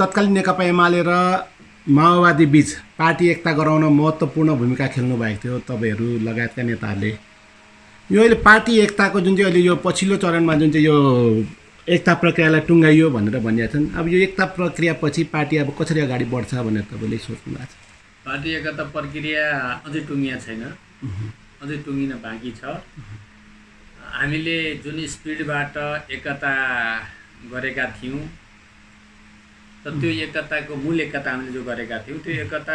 तत्कालीन नेकपा एमाले र माओवादी बीच पार्टी एकता गराउन महत्त्वपूर्ण भूमिका खेल्नु भएको थियो तपाईँहरू लगायतका नेताहरूले। यो अहिले पार्टी एकताको जुन चाहिँ अहिले यो पछिल्लो चरणमा जुन चाहिँ यो एकता प्रक्रियालाई टुङ्गाइयो भनेर भनिरहेका छन्, अब यो एकता प्रक्रियापछि पार्टी अब कसरी अगाडि बढ्छ भनेर तपाईँले सोच्नु भएको छ? पार्टी एकता प्रक्रिया अझै टुङ्गिया छैन, अझै टुङ्गिन बाँकी छ। हामीले जुन स्पिडबाट एकता गरेका थियौँ त त्यो एकताको मूल एकता हामीले जो गरेका थियौँ त्यो एकता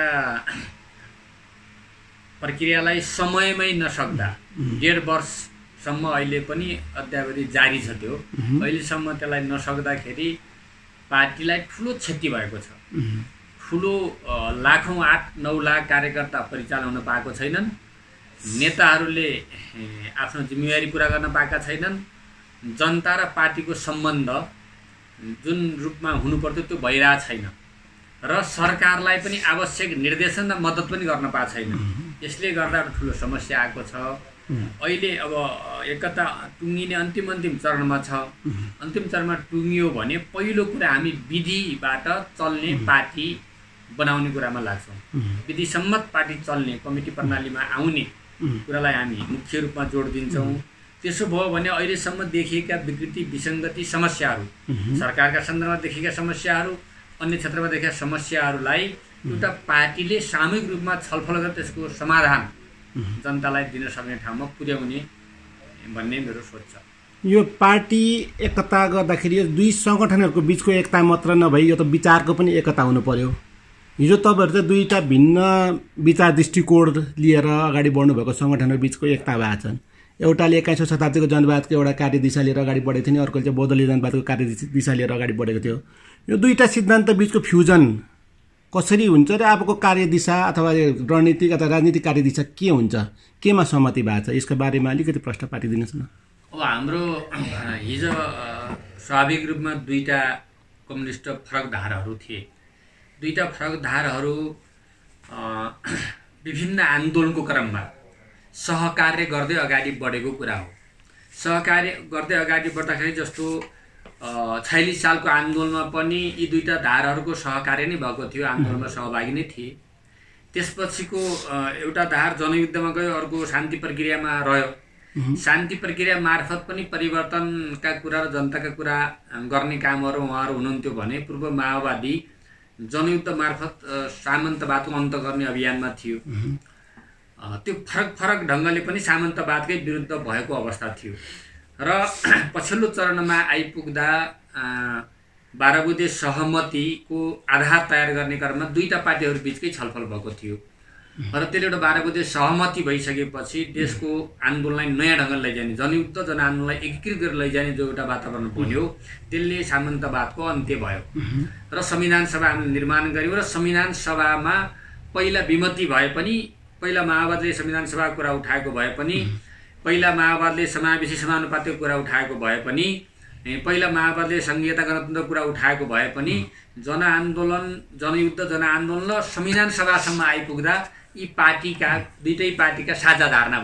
प्रक्रियालाई समयमै नसक्दा 1.5 वर्षसम्म अहिले पनि अद्यावधि जारी छ। त्यो अहिलेसम्म त्यसलाई नसक्दाखेरि पार्टीलाई ठुलो क्षति भएको छ। ठुलो लाखौँ 8-9 लाख कार्यकर्ता परिचालन हुन पाएको छैनन्। नेताहरूले आफ्नो जिम्मेवारी पुरा गर्न पाएका छैनन्। जनता र पार्टीको सम्बन्ध जुन रूपमा हुनुपर्थ्यो त्यो भइरहेको छैन र सरकारलाई पनि आवश्यक निर्देशन र मद्दत पनि गर्न पाएको छैन। यसले गर्दा ठुलो समस्या आएको छ। अहिले अब एकता टुङ्गिने अन्तिम चरणमा छ। अन्तिम चरणमा टुङ्गियो भने पहिलो कुरा हामी विधिबाट चल्ने पार्टी बनाउने कुरामा लाग्छौँ। विधिसम्मत पार्टी चल्ने कमिटी प्रणालीमा आउने कुरालाई हामी मुख्य रूपमा जोड दिन्छौँ। त्यसो भयो भने अहिलेसम्म देखिएका विकृति विसङ्गति समस्याहरू, सरकारका सन्दर्भमा देखिएका समस्याहरू, अन्य क्षेत्रमा देखेका समस्याहरूलाई एउटा पार्टीले सामूहिक रूपमा छलफल गरेर त्यसको समाधान जनतालाई दिन सक्ने ठाउँमा पुर्याउने भन्ने मेरो सोच छ। यो पार्टी एकता गर्दाखेरि यो दुई सङ्गठनहरूको बिचको एकता मात्र नभई यो त विचारको पनि एकता हुनु पर्यो। हिजो तपाईँहरू चाहिँ दुईवटा भिन्न विचार दृष्टिकोण लिएर अगाडि बढ्नुभएको सङ्गठनहरू बिचको एकता भएको छन्। एउटाले 21औं शताब्दीको जनवादको एउटा कार्यदिशा लिएर अगाडि बढेको थियो, अर्कोले चाहिँ बौद्धले जनवादको कार्यदिशा लिएर अगाडि बढेको थियो। यो दुईवटा सिद्धान्त बिचको फ्युजन कसरी हुन्छ र अबको कार्यदिशा अथवा रणनीतिक अथवा राजनीतिक कार्यदिशा के हुन्छ, केमा सहमति भएको छ, यसको बारेमा अलिकति प्रश्न पारिदिनुहोस् न। अब हाम्रो हिजो स्वाभाविक रूपमा दुईवटा कम्युनिस्ट फरक धाराहरू थिए। दुईवटा फरक धाराहरू विभिन्न आन्दोलनको क्रममा सहकार्य गर्दै अगाडि बढेको कुरा हो। सहकार्य गर्दै अगाडि बढ्दाखेरि जस्तो 46 सालको आन्दोलनमा पनि यी दुईवटा धाराहरूको सहकार्य नै भएको थियो, आन्दोलनमा सहभागी नै थिए। त्यसपछिको एउटा धार जनयुद्धमा गयो, अर्को शान्ति प्रक्रियामा रह्यो। शान्ति प्रक्रिया मार्फत पनि परिवर्तनका कुरा र जनताका कुरा गर्ने कामहरू उहाँहरू हुनुहुन्थ्यो भने पूर्व माओवादी जनयुद्ध मार्फत सामन्तवादको अन्त गर्ने अभियानमा थियो। त्यो फरक ढङ्गले पनि सामन्तवादकै विरुद्ध भएको अवस्था थियो र पछिल्लो चरणमा आइपुग्दा 12 बुँदे सहमतिको आधार तयार गर्ने क्रममा दुईवटा पार्टीहरू बिचकै छलफल भएको थियो र त्यसले एउटा 12 बुँदे सहमति भइसकेपछि देशको आन्दोलनलाई नयाँ ढङ्गले लैजाने, जनयुद्ध जनआन्दोलनलाई एकीकृत गरेर लैजाने जो एउटा वातावरण बन्यो त्यसले सामन्तवादको अन्त्य भयो र संविधान सभा हामीले निर्माण गऱ्यौँ र संविधान सभामा पहिला विमति भए पनि, पहिला माओवादीले संविधान सभाको कुरा उठाएको भए पनि, पहिला माओवादीले समावेशी समानुपातिको कुरा उठाएको भए पनि, पहिला माओवादीले संघीयता गणतन्त्रको कुरा उठाएको भए पनि जनआन्दोलन, जनयुद्ध जनआन्दोलन र संविधान सभासम्म आइपुग्दा यी पार्टीका दुईटै पार्टीका साझा धारणा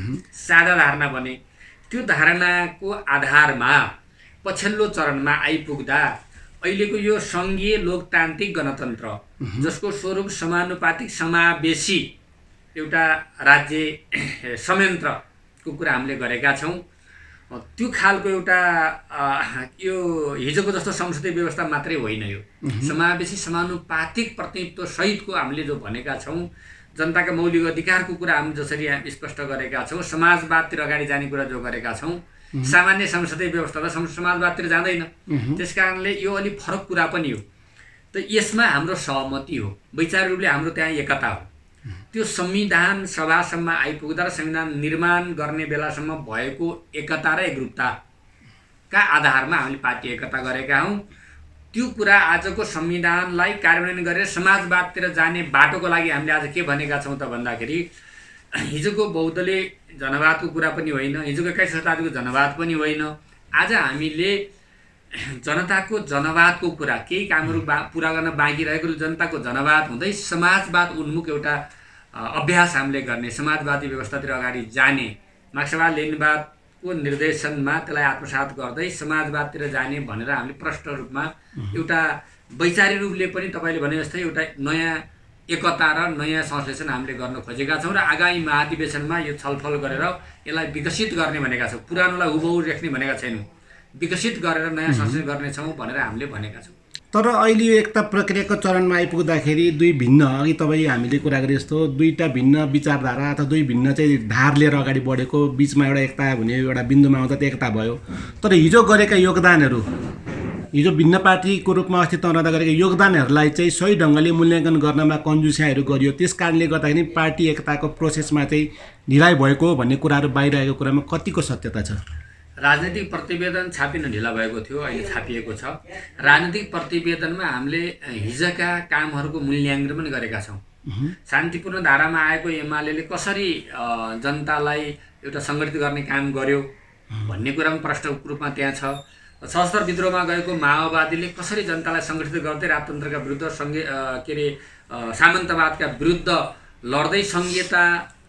बने। त्यो धारणाको आधारमा पछिल्लो चरणमा आइपुग्दा अहिलेको यो सङ्घीय लोकतान्त्रिक गणतन्त्र जसको स्वरूप समानुपातिक समावेशी एउटा राज्य संयन्त्रको कुरा हामीले गरेका छौँ। त्यो खालको एउटा यो हिजोको जस्तो संसदीय व्यवस्था मात्रै होइन, यो समावेशी समानुपातिक प्रतिनिधित्व सहितको हामीले जो भनेका छौँ, जनताका मौलिक अधिकारको कुरा हामी जसरी स्पष्ट गरेका छौँ, समाजवादतिर अगाडि जाने कुरा जो गरेका छौँ, सामान्य संसदीय व्यवस्था त समाजवादतिर जाँदैन। त्यस कारणले यो अलिक फरक कुरा पनि हो। त यसमा हाम्रो सहमति हो, वैचारिक रूपले हाम्रो त्यहाँ एकता हो। त्यो संविधान सभासम्म आइपुग्दा र संविधान निर्माण गर्ने बेलासम्म भएको एकता र एकरूपताका आधारमा हामीले पार्टी एकता गरेका हौँ। त्यो कुरा आजको संविधानलाई कार्यान्वयन गरेर समाजवादतिर जाने बाटोको लागि हामीले आज के भनेका छौँ त भन्दाखेरि हिजोको बौद्धले जनवादको कुरा पनि होइन, हिजोको 21औं शताब्दीको जनवाद पनि होइन। आज हामीले जनताको जनवादको कुरा, केही कामहरू पुरा गर्न बाँकी रहेको जनताको जनवाद हुँदै समाजवाद उन्मुख एउटा अभ्यास हामीले गर्ने, समाजवादी व्यवस्थातिर अगाडि जाने, मार्क्सवाद लेनिनवादको निर्देशनमा त्यसलाई आत्मसात गर्दै समाजवादतिर जाने भनेर हामीले प्रष्ट रूपमा एउटा वैचारिक रूपले पनि तपाईँले भने जस्तै एउटा नयाँ एकता र नयाँ संश्लेषण हामीले गर्न खोजेका छौँ र आगामी महाधिवेशनमा यो छलफल गरेर यसलाई विकसित गर्ने भनेका छौँ। पुरानोलाई हुबहु राख्ने भनेका छैनौँ, विकसित गरेर नयाँ संश्लेषण गर्नेछौँ भनेर हामीले भनेका छौँ। तर अहिले एकता प्रक्रियाको चरणमा आइपुग्दाखेरि दुई भिन्न, अघि तपाईँ हामीले कुरा गरे जस्तो दुईवटा भिन्न विचारधारा अथवा दुई भिन्न चाहिँ धार लिएर अगाडि बढेको बिचमा एउटा एकता हुने एउटा बिन्दुमा आउँदा त्यो एकता भयो। तर हिजो गरेका योगदानहरू, हिजो भिन्न पार्टीको रूपमा अस्तित्व रहँदा गरेका योगदानहरूलाई चाहिँ सही ढङ्गले मूल्याङ्कन गर्नमा कन्जुसियाहरू गरियो। त्यस कारणले गर्दाखेरि पार्टी एकताको प्रोसेसमा चाहिँ ढिलाइ भएको भन्ने कुराहरू बाहिर आएको कुरामा कतिको सत्यता छ? राजनीतिक प्रतिवेदन छापिन ढिला भएको थियो, अहिले छापिएको छ। राजनीतिक प्रतिवेदनमा हामीले हिजोका कामहरूको मूल्याङ्कन पनि गरेका छौँ। शान्तिपूर्ण धारामा आएको एमाले कसरी जनतालाई एउटा सङ्गठित गर्ने काम गर्यो भन्ने कुरा पनि प्रष्ट रूपमा त्यहाँ छ। सशस्त्र विद्रोहमा गएको माओवादीले कसरी जनतालाई सङ्गठित गर्दै राजतन्त्रका विरुद्ध सामन्तवादका विरुद्ध लड्दै सङ्घीयता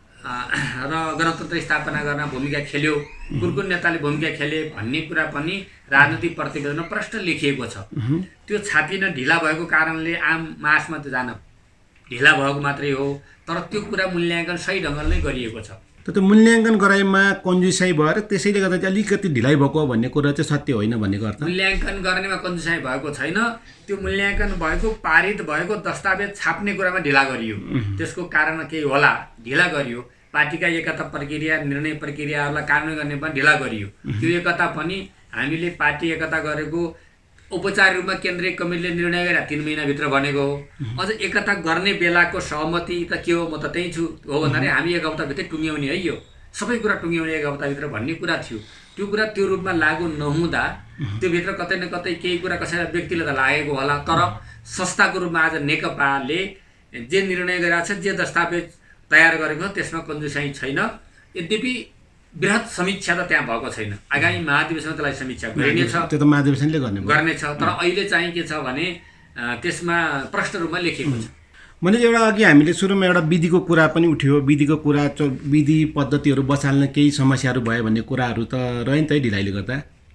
र गणतन्त्र स्थापना गर्न भूमिका खेल्यो, कुन नेताले भूमिका खेले भन्ने कुरा पनि राजनीतिक प्रतिवेदनमा प्रष्ट लेखिएको छ। त्यो छापिन ढिला भएको कारणले आम मासमा त जान ढिला भएको मात्रै हो, तर त्यो कुरा मूल्याङ्कन सही ढङ्गले नै गरिएको छ। त्यो मूल्याङ्कन गराइमा कन्जुसाइ भएर त्यसैले गर्दा चाहिँ अलिकति ढिलाइ भएको भन्ने कुरा चाहिँ सत्य होइन भन्ने गर्छ। मूल्याङ्कन गर्नेमा कन्जुसाइ भएको छैन, त्यो मूल्याङ्कन भएको पारित भएको दस्तावेज छाप्ने कुरामा ढिला गरियो। त्यसको कारण केही होला, ढिला गरियो। पार्टीका एकता प्रक्रिया, निर्णय प्रक्रियाहरूलाई कार्यान्वयन गर्ने पनि ढिला गरियो। त्यो एकता पनि हामीले पार्टी एकता गरेको औपचारिक रूपमा केन्द्रीय कमिटीले निर्णय गरेर 3 महिनाभित्र बनेको हो। अझ एकता गर्ने बेलाको सहमति त के हो, म त त्यही छु हो भन्दाखेरि हामी 1 हप्ताभित्रै टुङ्ग्याउने है, यो सबै कुरा टुङ्ग्याउने 1 हप्ताभित्र भन्ने कुरा थियो। त्यो कुरा त्यो रूपमा लागू नहुँदा त्योभित्र कतै न कतै केही कुरा कसैलाई व्यक्तिले त लागेको होला, तर संस्थाको रूपमा आज नेकपाले जे निर्णय गरेको छ, जे दस्तावेज तयार गरेको छ त्यसमा कन्जुसाइ छैन। यद्यपि बृहत समीक्षा त त्यहाँ भएको छैन। आगामी महाधिवेशनमा त्यसलाई समीक्षा गरिनेछ, त्यो त महाधिवेशनले गर्नेछ। तर अहिले चाहिँ के छ भने त्यसमा प्रष्ट रूपमा लेखिएको छ। मैले एउटा अघि हामीले सुरुमा एउटा विधिको कुरा पनि उठ्यो, विधिको कुरा विधि पद्धतिहरू बचाल्न केही समस्याहरू भयो भन्ने कुराहरू त रह्यो नि त ढिलाइले गर्दा।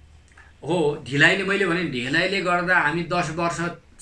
हो, ढिलाइले मैले भने ढिलाइले गर्दा हामी 10 वर्ष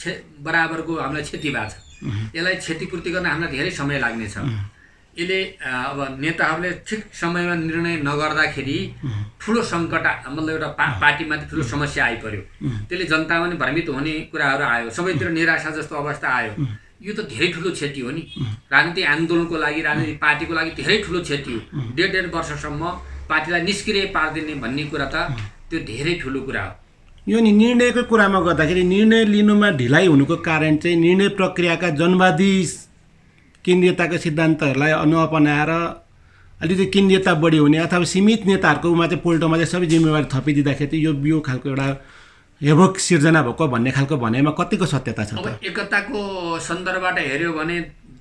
बराबरको हामीलाई क्षति भएको छ। यसलाई क्षतिपूर्ति गर्न हामीलाई धेरै समय लाग्नेछ। यसले अब नेताहरूले ठिक समयमा निर्णय नगर्दाखेरि ठुलो सङ्कट, मतलब एउटा पार्टीमाथि ठुलो समस्या आइपर्यो। त्यसले जनतामा पनि भ्रमित हुने कुराहरू आयो, सबैतिर निराशा जस्तो अवस्था आयो। यो त धेरै ठुलो क्षति हो नि, राजनीतिक आन्दोलनको लागि, राजनीतिक पार्टीको लागि धेरै ठुलो क्षति हो। 1.5 वर्षसम्म पार्टीलाई निष्क्रिय पारिदिने भन्ने कुरा त त्यो धेरै ठुलो कुरा हो। यो नि निर्णयको कुरामा गर्दाखेरि निर्णय लिनुमा ढिलाइ हुनुको कारण चाहिँ निर्णय प्रक्रियाका जनवादी केन्द्रीयताका सिद्धान्तहरूलाई नअपनाएर अलिकति केन्द्रीयता बढी हुने अथवा सीमित नेताहरूकोमा चाहिँ पोल्टोमा चाहिँ सबै जिम्मेवारी थपिदिँदाखेरि चाहिँ यो खालको एउटा हेबोक सिर्जना भएको भन्ने खालको भनाइमा कतिको सत्यता छ? अब एकताको सन्दर्भबाट हेऱ्यो भने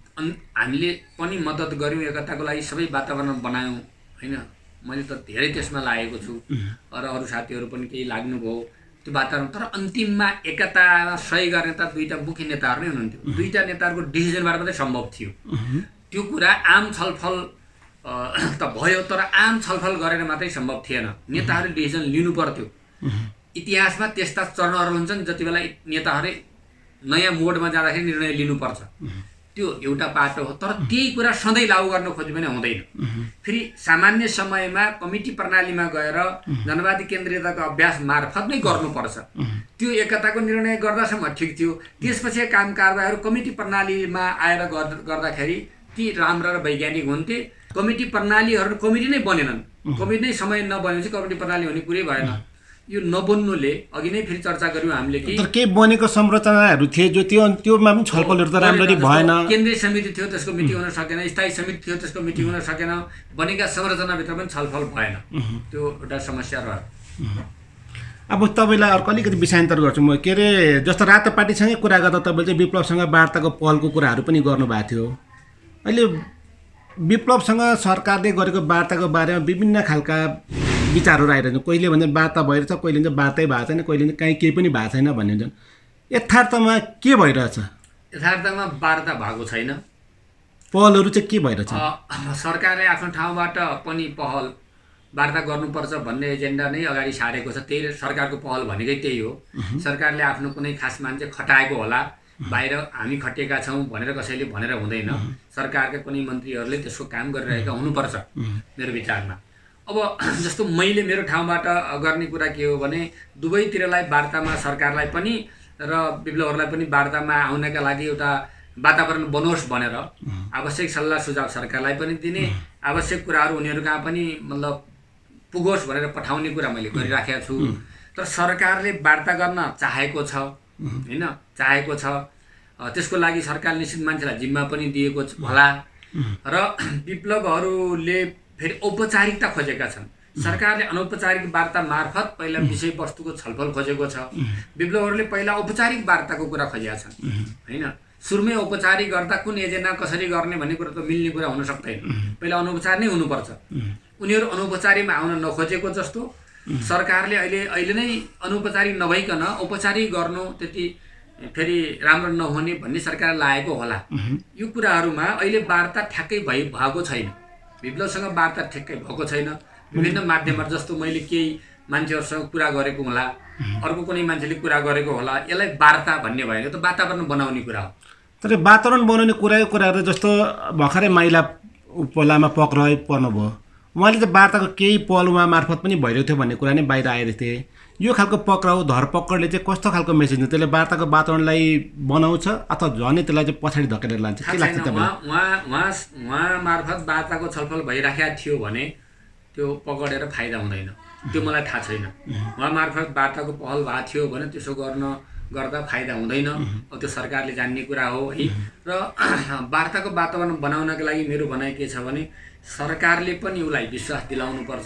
हामीले पनि मद्दत गऱ्यौँ, एकताको लागि सबै वातावरण बनायौँ होइन। मैले त धेरै त्यसमा लागेको छु, र अरू साथीहरू पनि केही लाग्नुभयो त्यो वातावरण। तर अन्तिममा एकता सही गर्ने त दुईवटा मुख्य नेताहरू नै हुनुहुन्थ्यो। दुईवटा नेताहरूको डिसिजनबाट मात्रै सम्भव थियो। त्यो कुरा आम छलफल त भयो, तर आम छलफल गरेर मात्रै सम्भव थिएन। नेताहरूले डिसिजन लिनु पर्थ्यो। इतिहासमा त्यस्ता चरणहरू हुन्छन् जति बेला नेताहरूले नयाँ मोडमा जाँदाखेरि निर्णय लिनुपर्छ, त्यो एउटा बाटो हो। तर त्यही कुरा सधैँ लागू गर्न खोज्यो भने हुँदैन। फेरि सामान्य समयमा कमिटी प्रणालीमा गएर जनवादी केन्द्रीयताको अभ्यास मार्फत नै गर्नुपर्छ। त्यो एकताको निर्णय गर्दासम्म ठिक थियो। त्यसपछि काम कारबाहीहरू कमिटी प्रणालीमा आएर गर्दाखेरि ती राम्रा र वैज्ञानिक हुन्थे। कमिटी प्रणालीहरू कमिटी नै बनेनन्। कमिटी नै समय नबनेपछि कमिटी प्रणाली हुने कुरै भएन। यो नबन्नुले अघि नै फेरि चर्चा गऱ्यौँ हामीले कि केही बनेको संरचनाहरू थिए जो त्योमा पनि छलफलहरू त राम्ररी भएन। केन्द्रीय समिति थियो, त्यसको मिटिङ हुन सकेन। स्थायी समिति थियो, त्यसको मिटिङ हुन सकेन। बनेका संरचनाभित्र पनि छलफल भएन। त्यो एउटा समस्या रह्यो। अब तपाईँलाई अर्को अलिकति विषयान्तर गर्छु म। के अरे जस्तो रातो पार्टीसँगै कुरा गर्दा तपाईँले चाहिँ विप्लवसँग वार्ताको पहलको कुराहरू पनि गर्नुभएको थियो। अहिले विप्लवसँग सरकारले गरेको वार्ताको बारेमा विभिन्न खालका विचारहरू आइरहेछन्। कहिले भन्छ वार्ता भइरहेछ, कहिले भन्छ वार्तै भएको छैन, कहिले भन्छ कहीँ केही पनि भएको छैन भन्ने हुन्छन्। यथार्थमा के भइरहेछ? यथार्थमा वार्ता भएको छैन। पहलहरू चाहिँ के भइरहेछ? सरकारले आफ्नो ठाउँबाट पनि पहल वार्ता गर्नुपर्छ भन्ने एजेन्डा नै अगाडि सारेको छ। त्यही सरकारको पहल भनेकै त्यही हो। सरकारले आफ्नो कुनै खास मान्छे खटाएको होला, बाहिर हामी खटिएका छौँ भनेर कसैले भनेर हुँदैन। सरकारका कुनै मन्त्रीहरूले त्यसको काम गरिरहेका हुनुपर्छ मेरो विचारमा। अब जस्तो मैले मेरो ठाउँबाट गर्ने कुरा के हो भने दुवैतिरलाई वार्तामा, सरकारलाई पनि र विप्लवहरूलाई पनि वार्तामा आउनका लागि एउटा वातावरण बनोस् भनेर आवश्यक सल्लाह सुझाव सरकारलाई पनि दिने, आवश्यक कुराहरू उनीहरू कहाँ पनि मतलब पुगोस् भनेर पठाउने कुरा मैले गरिराखेको छु। तर सरकारले वार्ता गर्न चाहेको छ हैन, चाहेको छ। त्यसको लागि सरकारले निश्चित मान्छेलाई जिम्मा पनि दिएको होला र विप्लवहरूले फेरि औपचारिकता खोजेका छन्। सरकारले अनौपचारिक वार्ता मार्फत पहिला विषयवस्तुको छलफल खोजेको छ। विप्लवहरूले पहिला औपचारिक वार्ताको कुरा खोजेका छन् हैन। सुरुमै औपचारिक गर्दा कुन एजेन्डा कसरी गर्ने भन्ने कुरा त मिल्ने कुरा हुन सक्दैन। पहिला अनौपचारिक नै हुनुपर्छ। उनीहरू अनौपचारिकमा आउन नखोजेको जस्तो सरकारले अहिले नै अनौपचारिक नभइकन औपचारिक गर्नु त्यति फेरि राम्रो नहुने भन्ने सरकारलाई लागेको होला। यो कुराहरूमा अहिले वार्ता ठ्याक्कै भएको छैन। विप्लवसँग वार्ता ठ्याक्कै भएको छैन। विभिन्न माध्यमबाट जस्तो मैले केही मान्छेहरूसँग कुरा गरेको होला, अर्को कुनै मान्छेले कुरा गरेको होला, यसलाई वार्ता भन्ने भयो। त वातावरण बनाउने कुरा हो। तर वातावरण बनाउने कुराहरू जस्तो भर्खरै माइला उपलामा पक्राउ पर्नुभयो, उहाँले त वार्ताको केही पहल उहाँ मार्फत पनि भइरहेको थियो भन्ने कुरा नै बाहिर आएको थिए। यो खालको पक्राउ धरपकडले चाहिँ कस्तो खालको मेसेज हो? त्यसले वार्ताको वातावरणलाई बनाउँछ अथवा झनै त्यसलाई चाहिँ पछाडि धकेलेर लान्छ? के लाग्छ तपाईँलाई? उहाँ मार्फत वार्ताको छलफल भइराखेको थियो भने त्यो पकडेर फाइदा हुँदैन, त्यो मलाई थाहा छैन। उहाँ मार्फत वार्ताको पहल भएको थियो भने त्यसो गर्दा फाइदा हुँदैन। त्यो सरकारले जान्ने कुरा हो है। र वार्ताको वातावरण बनाउनको लागि मेरो भनाइ के छ भने सरकारले पनि उसलाई विश्वास दिलाउनुपर्छ,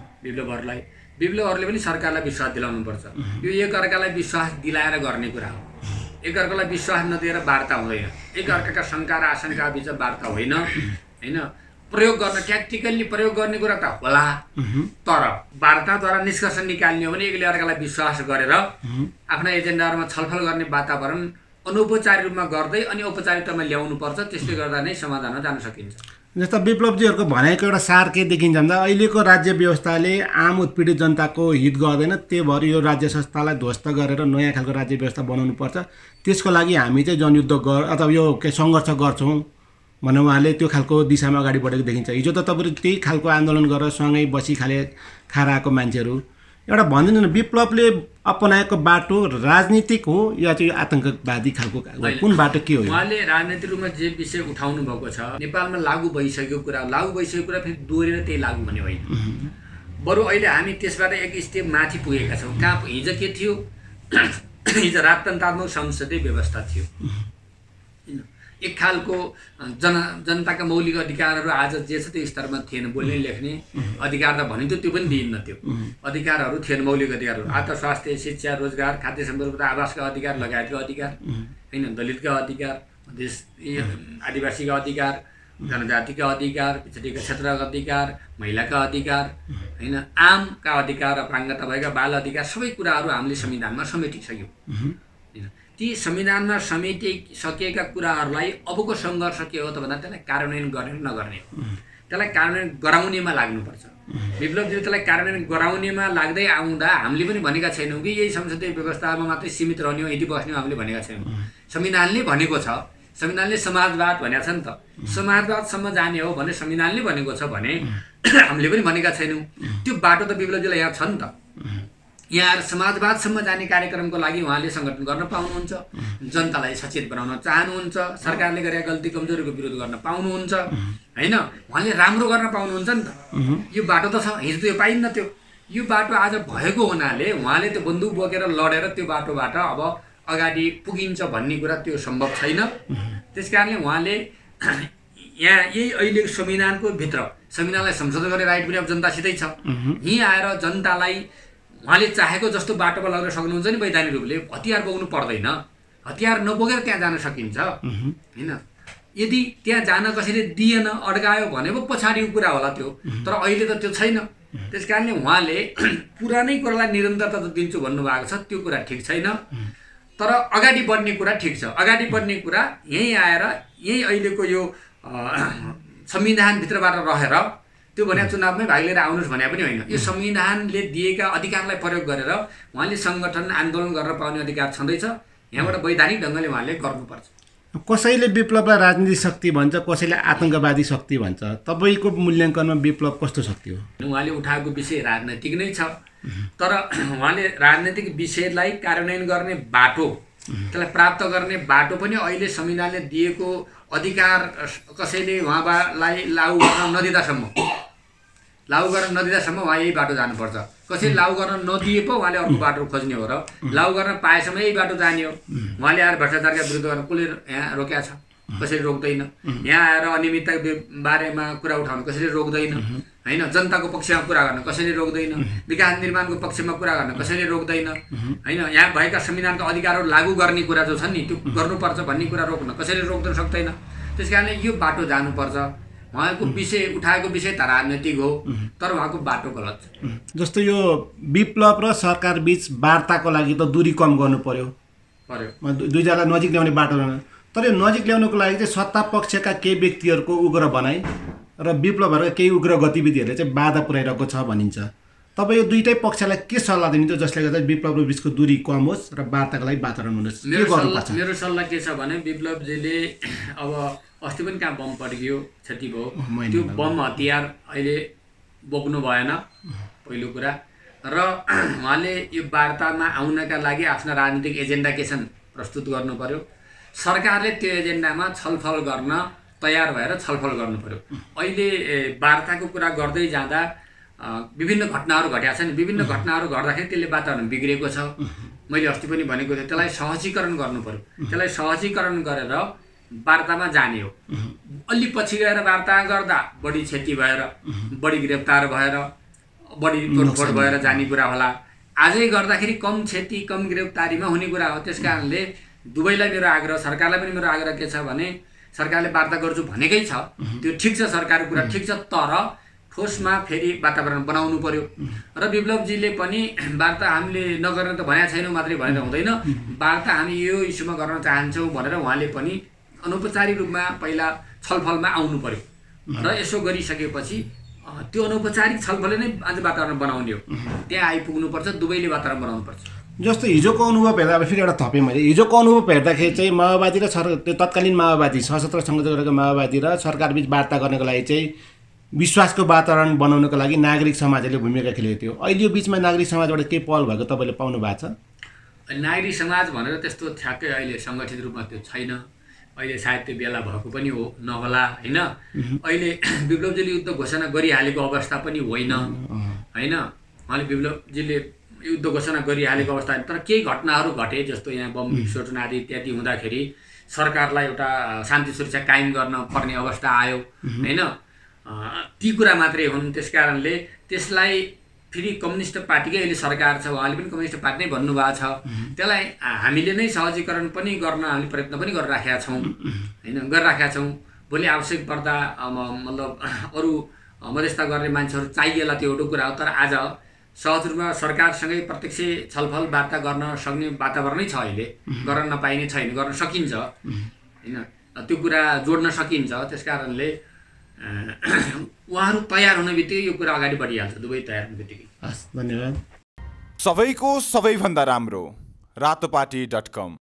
विप्लवहरूले पनि सरकारलाई विश्वास दिलाउनुपर्छ। यो एकअर्कालाई विश्वास दिलाएर गर्ने कुरा हो। एकअर्कालाई विश्वास नदिएर वार्ता हुँदैन। एकअर्काका शङ्का र आशंका बीच वार्ता होइन हैन। प्रयोग गर्न ट्याक्टिकल्ली प्रयोग गर्ने कुरा त होला, तर वार्ताद्वारा निष्कर्ष निकाल्ने हो भने एकले अर्कालाई विश्वास गरेर आफ्ना एजेन्डाहरूमा छलफल गर्ने वातावरण अनौपचारिक रूपमा गर्दै अनि औपचारिकतामा ल्याउनुपर्छ। त्यसले गर्दा नै समाधानमा जान सकिन्छ। जस्तो विप्लवजीहरूको भनाइको एउटा सार के देखिन्छ भन्दा अहिलेको राज्य व्यवस्थाले आम उत्पीडित जनताको हित गर्दैन, त्यही भएर यो राज्य संस्थालाई ध्वस्त गरेर नयाँ खालको राज्य व्यवस्था बनाउनुपर्छ। त्यसको लागि हामी चाहिँ जनयुद्ध अथवा यो सङ्घर्ष गर्छौँ भने उहाँले त्यो खालको दिशामा अगाडि बढेको देखिन्छ। हिजो त तपाईँहरू त्यही खालको आन्दोलन गरेर सँगै बसी खाएर आएको मान्छेहरू एउटा भनिदिनु न, विप्लवले अपनाएको बाटो राजनीतिक हो या चाहिँ आतङ्कवादी खालको कुन बाटो के हो? उहाँले राजनीतिक रूपमा जे विषय उठाउनु भएको छ नेपालमा लागू भइसकेको कुरा फेरि दोहोरेर त्यही लागू भन्ने होइन। बरु अहिले हामी त्यसबाट एक स्टेप माथि पुगेका छौँ। कहाँ हिजो के थियो? हिजो राजतन्त्रात्मक संसदीय व्यवस्था थियो। एक खालको जनताका मौलिक अधिकारहरू आज जे छ त्यो स्तरमा थिएन। बोल्ने लेख्ने अधिकार त भनिन्थ्यो, त्यो पनि दिइन्न। त्यो अधिकारहरू थिएन, मौलिक अधिकारहरू। आज स्वास्थ्य, शिक्षा, रोजगार, खाद्य सम्पदा, आवासका अधिकार लगायतका अधिकार होइन, दलितका अधिकार, आदिवासीका अधिकार, जनजातिका अधिकार, पिछडिएका क्षेत्रका अधिकार, महिलाका अधिकार होइन, आमका अधिकार, अपाङ्गता भएका बाल अधिकार, सबै कुराहरू हामीले संविधानमा समेटिसक्यौँ। ती संविधानमा समेटिसकेका कुराहरूलाई अबको सङ्घर्ष के हो त भन्दा त्यसलाई कार्यान्वयन गर्ने नगर्ने हो। त्यसलाई कार्यान्वयन गराउनेमा लाग्नुपर्छ। विप्लवले त्यसलाई कार्यान्वयन गराउनेमा लाग्दै आउँदा हामीले पनि भनेका छैनौँ कि यही संसदीय व्यवस्थामा मात्रै सीमित रहने हो, यदि बस्ने हो, हामीले भनेका छैनौँ। संविधानले भनेको छ, संविधानले समाजवाद भनेको छ नि त। समाजवादसम्म जाने हो भने संविधानले भनेको छ भने हामीले पनि भनेका छैनौँ। त्यो बाटो त विप्लवजीलाई यहाँ छ नि त। यहाँ समाजवादसम्म जाने कार्यक्रमको लागि उहाँले सङ्गठन गर्न पाउनुहुन्छ, जनतालाई सचेत बनाउन चाहनुहुन्छ, सरकारले गरेका गल्ती कमजोरीको विरोध गर्न पाउनुहुन्छ होइन, उहाँले राम्रो गर्न पाउनुहुन्छ नि त। यो बाटो त छ, हिजो त्यो पाइन्न थियो। यो बाटो आज भएको हुनाले उहाँले त्यो बन्दुक बोकेर लडेर त्यो बाटोबाट अब अगाडि पुगिन्छ भन्ने कुरा त्यो सम्भव छैन। त्यस कारणले उहाँले यहाँ यही अहिलेको संविधानको भित्र संविधानलाई संशोधन गर्ने राइट पनि अब जनतासितै छ। यहीँ आएर जनतालाई उहाँले चाहेको जस्तो बाटोमा लगेर सक्नुहुन्छ नि। वैधानिक रूपले हतियार बोक्नु पर्दैन, हतियार नबोकेर त्यहाँ जान सकिन्छ होइन। यदि त्यहाँ जान कसैले दिएन, अड्कायो भने पो पछाडिको कुरा होला त्यो, तर अहिले त त्यो छैन। त्यस कारणले उहाँले पुरानै कुरालाई निरन्तरता त दिन्छु भन्नुभएको छ, त्यो कुरा ठिक छैन। तर अगाडि बढ्ने कुरा ठिक छ। अगाडि बढ्ने कुरा यहीँ आएर यही अहिलेको यो संविधानभित्रबाट रहेर त्यो भने चुनावमै भाग लिएर आउनुहोस् भने पनि होइन। यो संविधानले दिएका अधिकारलाई प्रयोग गरेर उहाँले सङ्गठन आन्दोलन गर्न पाउने अधिकार छँदैछ। यहाँबाट वैधानिक ढङ्गले उहाँले गर्नुपर्छ। कसैले विप्लवलाई राजनीतिक शक्ति भन्छ, कसैले आतङ्कवादी शक्ति भन्छ। तपाईँको मूल्याङ्कनमा विप्लव कस्तो शक्ति हो? उहाँले उठाएको विषय राजनैतिक नै छ, तर उहाँले राजनैतिक विषयलाई कार्यान्वयन गर्ने बाटो, त्यसलाई प्राप्त गर्ने बाटो पनि अहिले संविधानले दिएको अधिकार कसैले उहाँलाई लागू गर्न नदिँदासम्म उहाँ यही बाटो जानुपर्छ। कसैले लागू गर्न नदिए पो उहाँले अर्को बाटो खोज्ने हो र लागू गर्न पाएसम्म यही बाटो जाने हो। उहाँले आएर भ्रष्टाचारका विरुद्ध गर्न कसले यहाँ रोकेका छ? कसैले रोक्दैन। यहाँ आएर अनियमितता बारेमा कुरा उठाउनु कसैले रोक्दैन होइन। जनताको पक्षमा कुरा गर्न कसैले रोक्दैन। विकास निर्माणको पक्षमा कुरा गर्न कसैले रोक्दैन होइन। यहाँ भएका संविधानका अधिकारहरू लागू गर्ने कुरा जो छन् नि त्यो गर्नुपर्छ भन्ने कुरा रोक्न कसैले रोक्न सक्दैन। त्यस कारणले यो बाटो जानुपर्छ। उहाँको विषय उठाएको विषय त राजनैतिक हो, तर उहाँको बाटो गलत छ। जस्तो यो विप्लव र सरकार बीच वार्ताको लागि त दूरी कम गर्नु पर्यो, दुईजनालाई नजिक ल्याउने बाटो। तर यो नजिक ल्याउनुको लागि चाहिँ सत्ता पक्षका केही व्यक्तिहरूको उग्र भनाइ र विप्लवहरूका केही उग्र गतिविधिहरूले चाहिँ बाधा पुर्याइरहेको छ भनिन्छ। तपाईँ यो दुईटै पक्षलाई के सल्लाह दिनुहुन्छ जसले गर्दा विप्लव र बिचको दूरी कम होस् र वार्ताको लागि वातावरण हुनुहोस्? मेरो सल्लाह के छ भने विप्लवजीले अब अस्ति पनि कहाँ बम पड्कियो, क्षति भयो, त्यो बम हतियार अहिले बोक्नु भएन पहिलो कुरा। र उहाँले यो वार्तामा आउनका लागि आफ्ना राजनीतिक एजेन्डा के छन् प्रस्तुत गर्नु पर्यो। सरकारले त्यो एजेन्डामा छलफल गर्न तयार भएर छलफल गर्नु पर्यो। अहिले वार्ताको कुरा गर्दै जाँदा विभिन्न घटनाहरू घटेका छन्। विभिन्न घटनाहरू घट्दाखेरि त्यसले वातावरण बिग्रेको छ। मैले अस्ति पनि भनेको थिएँ, त्यसलाई सहजीकरण गर्नु पर्यो। त्यसलाई सहजीकरण गरेर वार्तामा जाने हो। अलि पछि गएर वार्ता गर्दा बढी क्षति भएर, बढी गिरफ्तार भएर, बढी तोडफोड भएर जाने कुरा होला। आजै गर्दाखेरि कम क्षति कम गिरफ्तारीमा हुने कुरा हो। त्यस कारणले दुवैलाई मेरो आग्रह, सरकारलाई पनि मेरो आग्रह के छ भने सरकारले वार्ता गर्छु भनेकै छ, त्यो ठिक छ, सरकारको कुरा ठिक छ, तर ठोसमा फेरि वातावरण बनाउनु पर्यो। र विप्लवजीले पनि वार्ता हामीले नगर्न त भनेको छैनौँ मात्रै भनेर हुँदैन। वार्ता हामी यो इस्युमा गर्न चाहन्छौँ भनेर उहाँले पनि अनौपचारिक रूपमा पहिला छलफलमा आउनु पर्यो। र यसो गरिसकेपछि त्यो अनौपचारिक छलफलले नै आज वातावरण बनाउने हो। त्यहाँ आइपुग्नुपर्छ, दुवैले वातावरण बनाउनुपर्छ। जस्तो हिजोको अनुभव हेर्दा, अब फेरि एउटा थपेँ मैले, हिजोको अनुभव हेर्दाखेरि चाहिँ माओवादी र त्यो तत्कालीन माओवादी सशस्त्र संगठन गरेको माओवादी र सरकारबीच वार्ता गर्नको लागि चाहिँ विश्वासको वातावरण बनाउनको लागि नागरिक समाजले भूमिका खेलेको थियो। अहिले यो बिचमा नागरिक समाजबाट केही पहल भएको तपाईँले पाउनु भएको छ? नागरिक समाज भनेर त्यस्तो ठ्याक्कै अहिले सङ्गठित रूपमा त्यो छैन। अहिले सायद त्यो बेला भएको पनि हो नहोला होइन। अहिले विप्लवजीले युद्ध घोषणा गरिहालेको अवस्था पनि होइन होइन। उहाँले विप्लवजीले युद्ध घोषणा गरिहालेको अवस्था, तर केही घटनाहरू घटे जस्तो यहाँ बम विस्फोटन आदि इत्यादि हुँदाखेरि सरकारलाई एउटा शान्ति सुरक्षा कायम गर्न पर्ने अवस्था आयो होइन। ती कुरा मात्रै हुन्। त्यस कारणले त्यसलाई फेरि कम्युनिस्ट पार्टीकै अहिले सरकार छ, उहाँले पनि कम्युनिस्ट पार्टी नै भन्नुभएको छ। त्यसलाई हामीले नै सहजीकरण पनि गर्न हामीले प्रयत्न पनि गरिराखेका छौँ होइन, गरिराखेका छौँ। भोलि आवश्यक पर्दा मतलब अरू मध्यस्थता गर्ने मान्छेहरू चाहिएला, त्यो एउटा कुरा हो। तर आज सहज रूपमा सरकारसँगै प्रत्यक्ष छलफल वार्ता गर्न सक्ने वातावरणै छ अहिले। गर्न नपाइने छैन, गर्न सकिन्छ होइन, त्यो कुरा जोड्न सकिन्छ। त्यस कारणले उहाँहरू तयार हुने बित्तिकै यो कुरा अगाडि बढिहाल्छ, दुवै तयार हुने बित्तिकै। हस्, धन्यवाद। सबैको सबैभन्दा राम्रो रातोपाटी.com